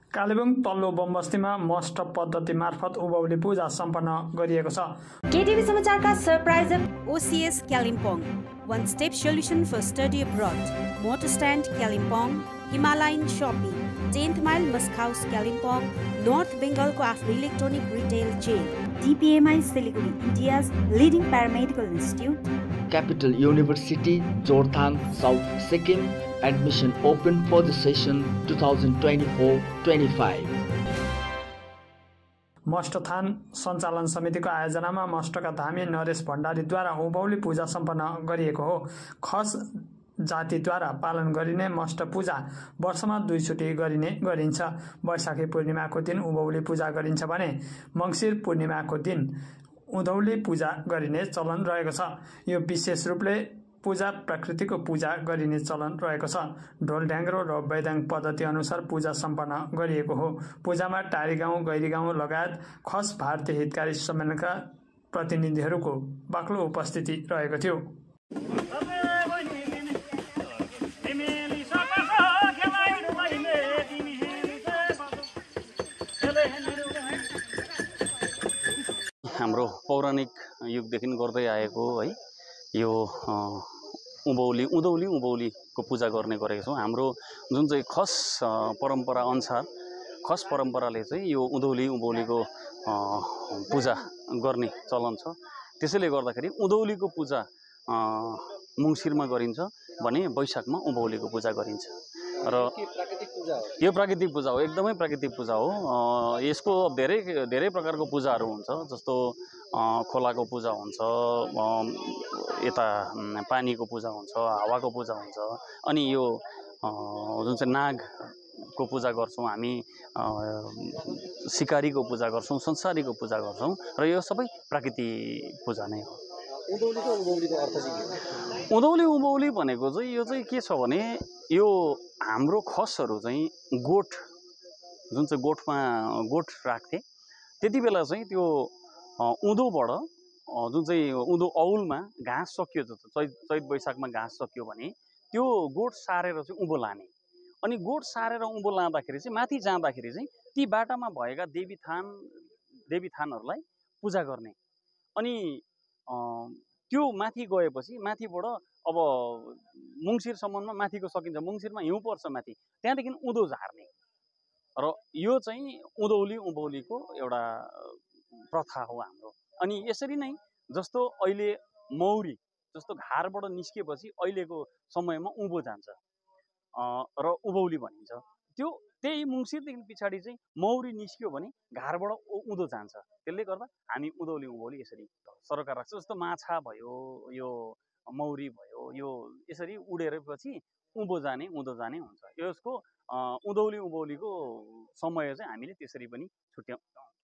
कालेबुङ तल्लो बमबस्तीमा मस्ट पद्धति मार्फत उभौली पूजा सम्पन्न गरिएको छ। केटिभी समाचारका सरप्राइजर OCS Kalimpong, one step solution for study abroad, motor stand Kalimpong, Himalayan Shopping, 10th mile Musk House Kalimpong, North Bengal को आफ्नो electronic retail chain, DPMI Siliguri, India's leading paramedical institute, Capital University, Jorthang, South Sikkim. Admission open for the session 2024-25. मष्टथान सञ्चालन समितिको आयोजनामा मष्टका धामी नरेश भण्डारीद्वारा उभौली पूजा सम्पन्न गरिएको हो। खस जातिद्वारा पालन गरिने मष्ट पूजा वर्षमा 2 चोटि गरिन्छ। वैशाखी पूर्णिमाको दिन उभौली पूजा गरिन्छ भने मङ्सिर पूर्णिमाको दिन उधौली पूजा गरिने चलन रहेको छ। यो विशेष रूपले पूजा प्रकृतिको पूजा गरिने चलन रहेको छ। ढोल ढ्याङ्ग्रो र वैदाङ्ग पद्धति अनुसार पूजा सम्पन्न गरिएको हो। पूजामा टारी गाउँ, गैरी गाउँ लगायत खस भारतीय हितकारी सम्मेलनका प्रतिनिधिहरूको बाक्लो उपस्थिति रहेको थियो। हाम्रो पौराणिक युगदेखि गर्दै आएको है यो उभौलीको पूजा गर्ने गरेको छौँ। हाम्रो जुन चाहिँ खस परम्परा अनुसार खस परम्पराले चाहिँ यो उभौलीको पूजा गर्ने चलन छ। त्यसैले गर्दाखेरि उधौलीको पूजा मङ्सिरमा गरिन्छ भने वैशाखमा उभौलीको पूजा गरिन्छ। र यो प्राकृतिक पूजा हो, एकदमै प्राकृतिक पूजा हो। यसको धेरै प्रकारको पूजाहरू हुन्छ, जस्तो खोलाको पूजा हुन्छ, यता पानीको पूजा हुन्छ, हावाको पूजा हुन्छ, अनि यो जुन चाहिँ नागको पूजा गर्छौँ हामी, सिकारीको पूजा गर्छौँ, संसारीको पूजा गर्छौँ, र यो सबै प्राकृतिक पूजा नै हो। उभौलीको अर्थ चाहिँ के हो? उभौली भनेको चाहिँ यो चाहिँ के छ भने यो हाम्रो खसहरू चाहिँ गोठ जुन चाहिँ गोठ राख्थे त्यति बेला चाहिँ त्यो उँधोबाट जुन चाहिँ उँधो औलमा घाँस सकियो, चैत वैशाखमा घाँस सकियो भने त्यो गोठ सारेर चाहिँ उँभो लाने। अनि गोठ सारेर उँभो लाँदाखेरि चाहिँ माथि जाँदाखेरि चाहिँ ती बाटामा भएका देवीथानहरूलाई पूजा गर्ने। अनि त्यो माथि गएपछि माथिबाट अब मङ्सिरसम्ममा माथिको सकिन्छ, मङ्सिरमा हिउँ पर्छ माथि, त्यहाँदेखि उँधो झार्ने। र यो चाहिँ उभौलीको एउटा प्रथा हो हाम्रो। अनि यसरी नै जस्तो अहिले मौरी जस्तो घारबाट निस्केपछि अहिलेको समयमा उँभो जान्छ र उभौली भनिन्छ। त्यही मङ्सिरदेखि पछाडि चाहिँ मौरी निस्क्यो भने घारबाट उँधो जान्छ। त्यसले गर्दा हामी उभौली यसरी सरकार राख्छ। जस्तो माछा भयो, यो मौरी भयो, यो यसरी उडेर पछि उँभो जाने उँधो जाने हुन्छ। यसको उभौलीको समय चाहिँ हामीले त्यसरी पनि छुट्याउँछौँ।